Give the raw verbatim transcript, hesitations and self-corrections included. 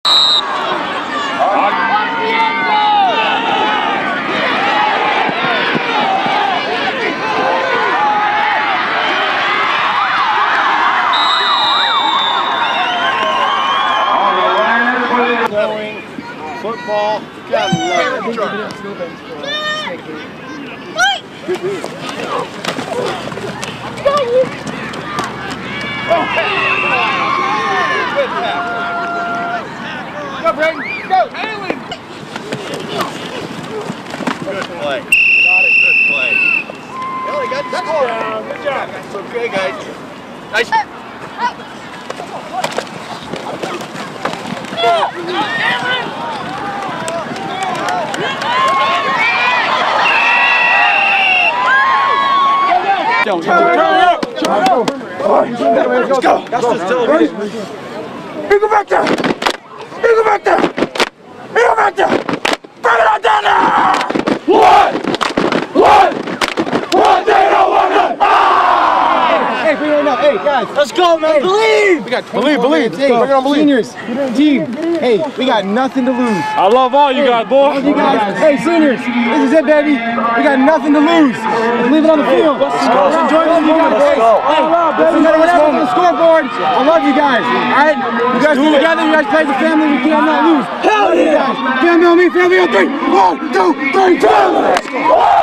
Football, God love it. Go, Brayden, go! Good play. Got it, good play. Well, they got the score. Good job. That's okay, guys. Nice. Turn up! Turn up! Let's go! That's just television. You go back there! You go back there! You go back there! Bring it on down there! One! One! One! They don't want to! Ah! Hey, bring it up. Hey, guys. Let's go, man! Hey. Believe! We got believe, believe. Hey, Bring it on, believe. seniors, team. Hey, we got nothing to lose. I love all you hey, guys, boy. You guys. Hey, seniors, this is it, baby. We got nothing to lose. Let's leave it on the field. Let's go. Let's enjoy this moment. Hey, hey, let's enjoy whatever on the scoreboard. I love you guys. All right, you guys be together. You guys play as a family. We cannot lose. Hell yeah! Family on me, family on three. One, two, three, family.